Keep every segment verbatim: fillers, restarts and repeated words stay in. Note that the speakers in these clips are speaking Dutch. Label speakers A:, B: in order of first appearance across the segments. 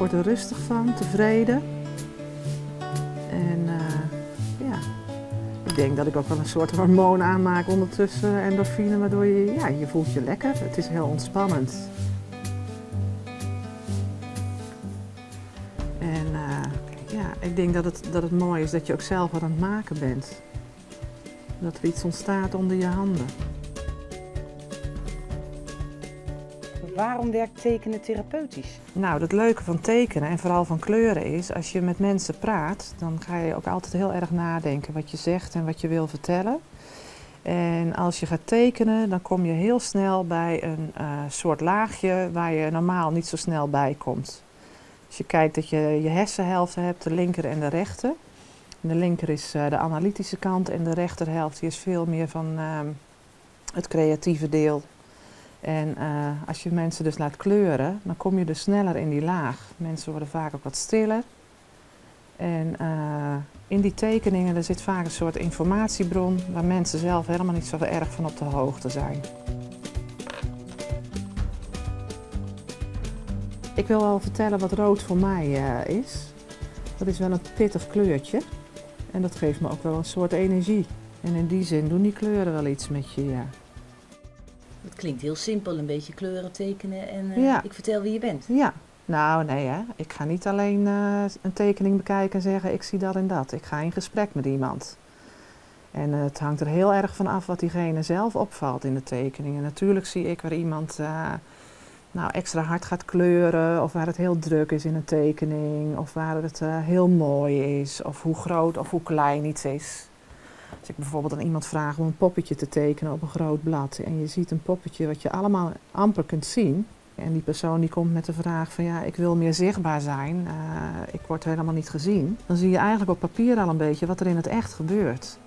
A: word er rustig van, tevreden. En uh, ja, ik denk dat ik ook wel een soort hormoon aanmaak ondertussen, endorfine, waardoor je, ja, je voelt je lekker. Het is heel ontspannend. En uh, ja, ik denk dat het, dat het mooi is dat je ook zelf wat aan het maken bent. Dat er iets ontstaat onder je handen.
B: Waarom werkt tekenen therapeutisch?
A: Nou, het leuke van tekenen en vooral van kleuren is, als je met mensen praat, dan ga je ook altijd heel erg nadenken wat je zegt en wat je wil vertellen. En als je gaat tekenen, dan kom je heel snel bij een uh, soort laagje waar je normaal niet zo snel bij komt. Als je kijkt dat je je hersenhelft hebt, de linker en de rechter. De linker is uh, de analytische kant en de rechterhelft die is veel meer van uh, het creatieve deel. En uh, als je mensen dus laat kleuren, dan kom je dus sneller in die laag. Mensen worden vaak ook wat stiller. En uh, in die tekeningen er zit vaak een soort informatiebron waar mensen zelf helemaal niet zo erg van op de hoogte zijn. Ik wil wel vertellen wat rood voor mij uh, is. Dat is wel een pittig kleurtje. En dat geeft me ook wel een soort energie. En in die zin doen die kleuren wel iets met je, ja.
B: Het klinkt heel simpel, een beetje kleuren tekenen en uh,
A: ja.
B: ik vertel wie je bent.
A: Ja, nou nee hè. Ik ga niet alleen uh, een tekening bekijken en zeggen ik zie dat en dat. Ik ga in gesprek met iemand. En uh, het hangt er heel erg van af wat diegene zelf opvalt in de tekening. En natuurlijk zie ik waar iemand uh, nou, extra hard gaat kleuren of waar het heel druk is in een tekening. Of waar het uh, heel mooi is of hoe groot of hoe klein iets is. Als ik bijvoorbeeld aan iemand vraag om een poppetje te tekenen op een groot blad en je ziet een poppetje wat je allemaal amper kunt zien en die persoon die komt met de vraag van ja, ik wil meer zichtbaar zijn, uh, ik word helemaal niet gezien, dan zie je eigenlijk op papier al een beetje wat er in het echt gebeurt.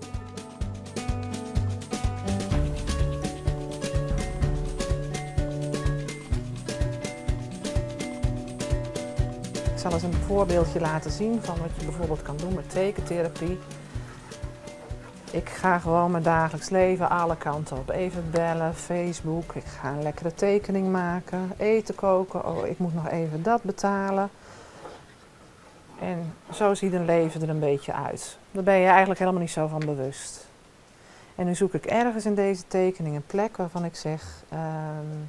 A: Ik zal eens een voorbeeldje laten zien van wat je bijvoorbeeld kan doen met tekentherapie. Ik ga gewoon mijn dagelijks leven alle kanten op. Even bellen, Facebook, ik ga een lekkere tekening maken, eten koken, oh ik moet nog even dat betalen. En zo ziet een leven er een beetje uit. Daar ben je eigenlijk helemaal niet zo van bewust. En nu zoek ik ergens in deze tekening een plek waarvan ik zeg, um,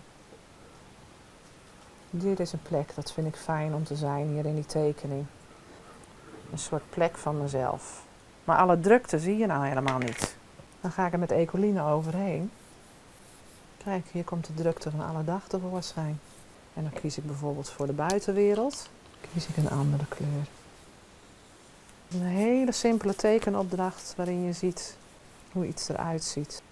A: dit is een plek, dat vind ik fijn om te zijn hier in die tekening. Een soort plek van mezelf. Maar alle drukte zie je nou helemaal niet. Dan ga ik er met Ecoline overheen. Kijk, hier komt de drukte van alle dag tevoorschijn. En dan kies ik bijvoorbeeld voor de buitenwereld. Kies ik een andere kleur. Een hele simpele tekenopdracht waarin je ziet hoe iets eruit ziet.